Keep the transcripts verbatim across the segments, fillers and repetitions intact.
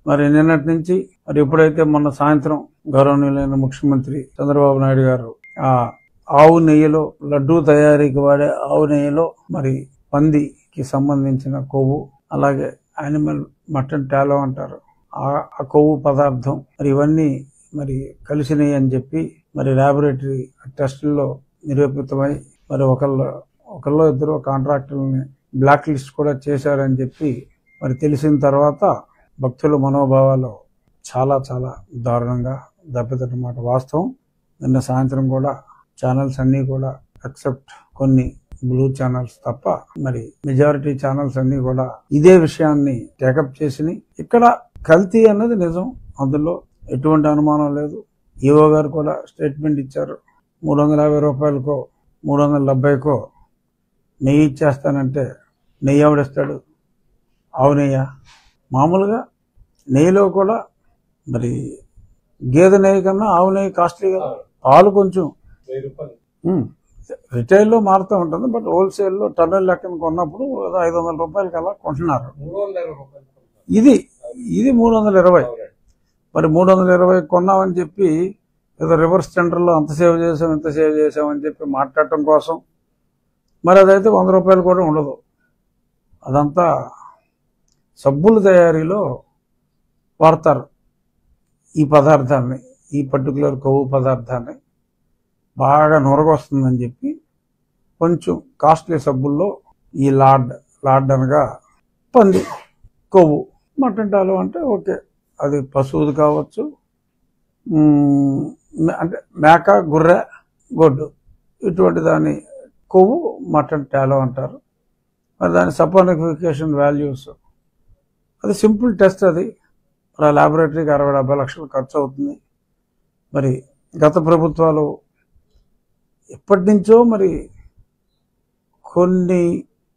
మరి నిన్నటి నుంచి మరి ఎప్పుడైతే మొన్న సాయంత్రం గౌరవనీయులైన ముఖ్యమంత్రి చంద్రబాబు నాయుడు గారు ఆ ఆవు నెయ్యిలో లడ్డూ తయారీకి వాడే ఆవు నెయ్యిలో మరి పందికి సంబంధించిన కొవ్వు, అలాగే యానిమల్ మటన్ టాలో అంటారు ఆ కొవ్వు పదార్థం మరి ఇవన్నీ మరి కలిసినాయి అని చెప్పి మరి ల్యాబొరేటరీ టెస్టుల్లో నిరూపితమై మరి ఒకళ్ళు ఒకళ్ళు ఇద్దరు కాంట్రాక్టర్లని బ్లాక్ లిస్ట్ కూడా చేశారని చెప్పి మరి తెలిసిన తర్వాత భక్తుల మనోభావాలు చాలా చాలా దారుణంగా దెబ్బతిన్నమాట వాస్తవం. నిన్న సాయంత్రం కూడా ఛానల్స్ అన్నీ కూడా ఎక్సెప్ట్ కొన్ని బ్లూ ఛానల్స్ తప్ప మరి మెజారిటీ ఛానల్స్ అన్నీ కూడా ఇదే విషయాన్ని టేకప్ చేసి ఇక్కడ కల్తీ అన్నది నిజం, అందులో ఎటువంటి అనుమానం లేదు. ఈవో గారు కూడా స్టేట్మెంట్ ఇచ్చారు. మూడు వందల యాభై రూపాయలకో మూడు వందల డెబ్బైకో నెయ్యి ఇచ్చేస్తానంటే నెయ్యి ఎవడిస్తాడు? ఆవు నెయ్య. మామూలుగా నెయ్యిలో కూడా మరి గేదె నెయ్యి కన్నా ఆవు నెయ్యి కాస్ట్లీగా, పాలు కొంచెం రిటైల్లో మారుతూ ఉంటుంది, బట్ హోల్సేల్లో టన్నుల లెక్కన కొన్నప్పుడు ఐదు వందల రూపాయలకి అలా కొంటున్నారు. ఇది ఇది మూడు వందల ఇరవై మరి మూడు వందల ఇరవై కొన్నామని చెప్పి ఏదో రివర్స్ టెండర్లో అంత సేవ్ చేసాం ఇంత సేవ్ చేసామని చెప్పి మాట్లాడటం కోసం మరి అదైతే వంద రూపాయలు కూడా ఉండదు. అదంతా సబ్బుల తయారీలో వాడతారు ఈ పదార్థాన్ని, ఈ పర్టికులర్ కొవ్వు పదార్థాన్ని బాగా నొరగొస్తుందని చెప్పి కొంచెం కాస్ట్లీ సబ్బుల్లో ఈ లార్డ్ లార్డ్ అనగా పంది కొవ్వు, మటన్ టాలో అంటే ఓకే అది పశువుది కావచ్చు, అంటే మేక గుర్రె గొడ్డు ఇటువంటి దాని కొవ్వు మటన్ టాలో అంటారు. మరి దాని సపోనిఫికేషన్ వాల్యూస్ అది సింపుల్ టెస్ట్, అది మరి ల్యాబొరేటరీకి అరవై డెబ్బై లక్షలు ఖర్చు అవుతుంది. మరి గత ప్రభుత్వాలు ఎప్పటి నుంచో మరి కొన్ని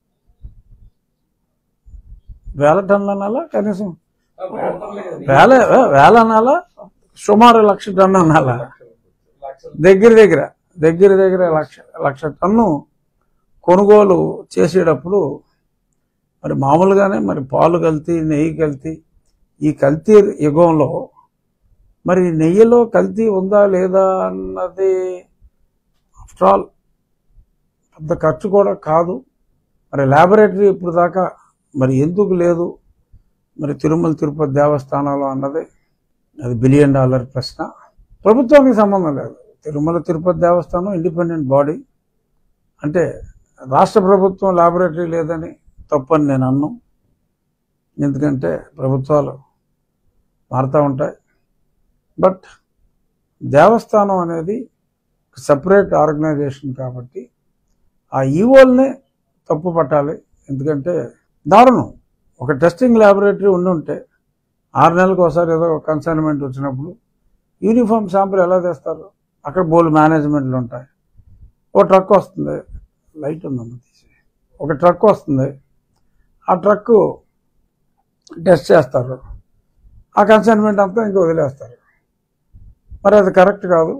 వేల టన్నుల అనాలా, కనీసం వేల వేల అనాలా, సుమారు లక్ష టన్ను అనాలా, దగ్గర దగ్గర దగ్గర దగ్గర లక్ష లక్ష టన్ను కొనుగోలు చేసేటప్పుడు మరి మామూలుగానే మరి పాలు కల్తీ, నెయ్యి కల్తీ, ఈ కల్తీ యుగంలో మరి నెయ్యిలో కల్తీ ఉందా లేదా అన్నది ఆఫ్టర్ ఆల్ పెద్ద ఖర్చు కూడా కాదు. మరి ల్యాబొరేటరీ ఇప్పుడు దాకా మరి ఎందుకు లేదు మరి తిరుమల తిరుపతి దేవస్థానంలో అన్నది అది బిలియన్ డాలర్ ప్రశ్న. ప్రభుత్వానికి సంబంధం లేదు. తిరుమల తిరుపతి దేవస్థానం ఇండిపెండెంట్ బాడీ, అంటే రాష్ట్ర ప్రభుత్వం ల్యాబొరేటరీ లేదని తప్పని నేను అన్ను, ఎందుకంటే ప్రభుత్వాలు మారుతూ ఉంటాయి. బట్ దేవస్థానం అనేది సపరేట్ ఆర్గనైజేషన్ కాబట్టి ఆ ఈవోల్నే తప్పు పట్టాలి. ఎందుకంటే దారుణం, ఒక టెస్టింగ్ ల్యాబొరేటరీ ఉండి ఉంటే ఆరు నెలలకు ఒకసారి ఏదో కన్సైన్మెంట్ వచ్చినప్పుడు యూనిఫామ్ శాంపుల్ ఎలా తెస్తారు? అక్కడ బోల్ మేనేజ్మెంట్లు ఉంటాయి. ఒక ట్రక్ వస్తుంది, లైట్ ఉందమ్మ తీసి, ఒక ట్రక్ వస్తుంది, ఆ ట్రక్ టెస్ట్ చేస్తారు, ఆ కన్సైన్మెంట్ అంతా ఇంకా వదిలేస్తారు. మరి అది కరెక్ట్ కాదు.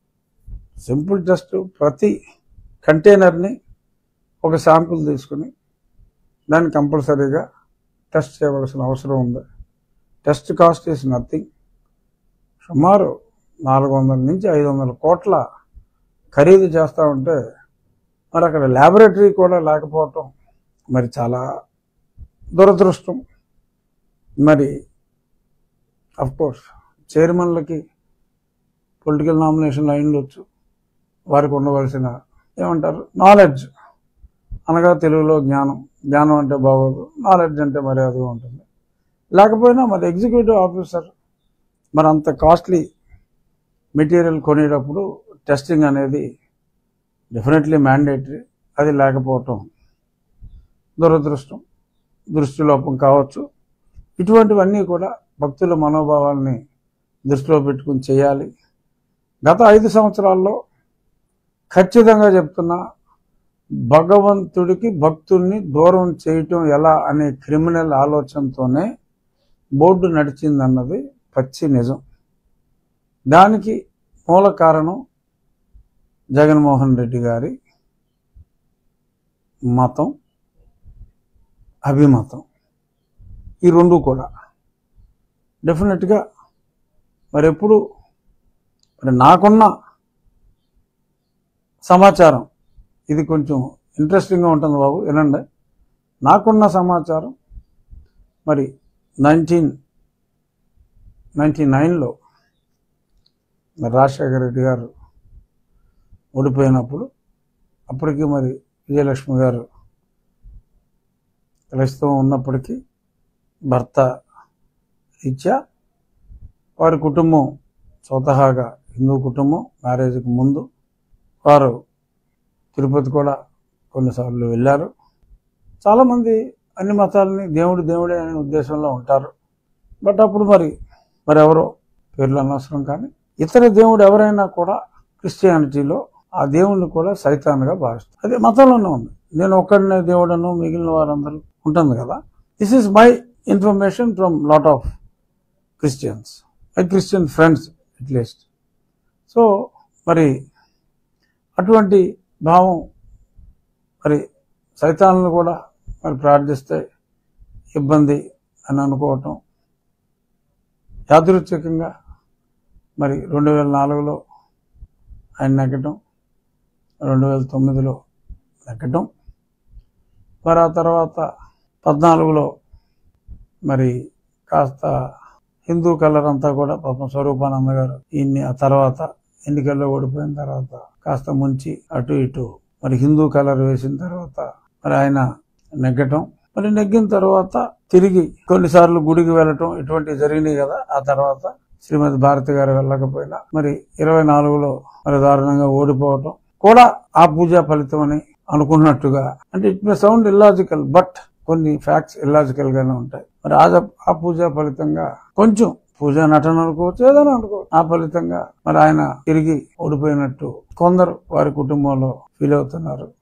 సింపుల్ టెస్ట్, ప్రతి కంటైనర్ని ఒక శాంపుల్ తీసుకుని దాన్ని కంపల్సరీగా టెస్ట్ చేయవలసిన అవసరం ఉంది. Test cost is nothing. సుమారు నాలుగు వందల నుంచి ఐదు వందల కోట్ల ఖరీదు చేస్తూ ఉంటే మరి అక్కడ ల్యాబొరేటరీ కూడా లేకపోవటం మరి చాలా దురదృష్టం. మరి అఫ్కోర్స్ చైర్మన్లకి పొలిటికల్ నామినేషన్లు అయ్యుండొచ్చు, వారికి ఉండవలసిన ఏమంటారు నాలెడ్జ్ అనగా తెలుగులో జ్ఞానం, జ్ఞానం అంటే బాగోదు, నాలెడ్జ్ అంటే మర్యాదగా ఉంటుంది. లేకపోయినా మరి ఎగ్జిక్యూటివ్ ఆఫీసర్ మరి అంత కాస్ట్లీ మెటీరియల్ కొనేటప్పుడు టెస్టింగ్ అనేది డెఫినెట్లీ మ్యాండేటరీ, అది లేకపోవటం దురదృష్టం, దృష్టిలోపం కావచ్చు. ఇటువంటివన్నీ కూడా భక్తుల మనోభావాల్ని దృష్టిలో పెట్టుకుని చేయాలి. గత ఐదు సంవత్సరాల్లో ఖచ్చితంగా చెప్తున్నా, భగవంతుడికి భక్తుల్ని దూరం చేయటం ఎలా అనే క్రిమినల్ ఆలోచనతోనే బోర్డు నడిచిందన్నది పచ్చి నిజం. దానికి మూల కారణం జగన్మోహన్ రెడ్డి గారి మతం, అభిమతం, ఈ రెండు కూడా. డెఫినెట్గా మరి ఎప్పుడు మరి నాకున్న సమాచారం ఇది కొంచెం ఇంట్రెస్టింగ్గా ఉంటుంది బాబు, వినండి. నాకున్న సమాచారం మరి నైన్టీన్ నైన్టీ నైన్లో మరి రాజశేఖర రెడ్డి గారు ఓడిపోయినప్పుడు అప్పటికి మరి విజయలక్ష్మి గారు క్రైస్తవం ఉన్నప్పటికీ భర్త రీత్యా వారి కుటుంబం స్వతహాగా హిందూ కుటుంబం, మ్యారేజ్కి ముందు వారు తిరుపతి కూడా కొన్నిసార్లు వెళ్ళారు. చాలామంది అన్ని మతాలని దేవుడు దేవుడే అనే ఉద్దేశంలో ఉంటారు. బట్ అప్పుడు మరి మరి ఎవరో పేర్లు అనవసరం, కానీ ఇతర దేవుడు ఎవరైనా కూడా క్రిస్టియానిటీలో ఆ దేవుణ్ణి కూడా సైతాన్గా భావిస్తారు. అదే మతంలోనే ఉంది. నేను ఒక్కడినే దేవుడను మిగిలిన వారందరూ ఉంటుంది కదా. This is my information from lot of Christians, my Christian friends at least. So మరి అటువంటి భావం మరి సైతాన్లను కూడా మరి ప్రార్థిస్తే ఇబ్బంది అని అనుకోవటం, యాదృచ్ఛికంగా మరి రెండు వేల నాలుగులో ఆయన నెగ్గటం, రెండు వేల తొమ్మిదిలో నెగ్గటం, మరి ఆ తర్వాత పద్నాలుగులో మరి కాస్త హిందూ కలర్ అంతా కూడా పాపం స్వరూపానంద గారు ఈయన్ని ఆ తర్వాత ఎన్నికల్లో ఓడిపోయిన తర్వాత కాస్త ముంచి అటు ఇటు మరి హిందూ కలర్ వేసిన తర్వాత మరి ఆయన నెగ్గటం, మరి నెగ్గిన తర్వాత తిరిగి కొన్నిసార్లు గుడికి వెళ్ళటం ఇటువంటివి జరిగినాయి కదా. ఆ తర్వాత శ్రీమతి భారతి గారు వెళ్ళకపోయినా మరి ఇరవై నాలుగులో మరి దారుణంగా ఓడిపోవటం కూడా ఆ పూజా ఫలితం అని అనుకున్నట్టుగా, అంటే it may sound illogical but కొన్ని ఫ్యాక్ట్స్ ఇల్లాజికల్ గానే ఉంటాయి. మరి ఆ పూజా ఫలితంగా కొంచెం పూజా నటన అనుకోవచ్చు, ఏదైనా అనుకోవచ్చు. ఆ ఫలితంగా మరి ఆయన తిరిగి ఓడిపోయినట్టు కొందరు వారి కుటుంబంలో ఫీల్ అవుతున్నారు.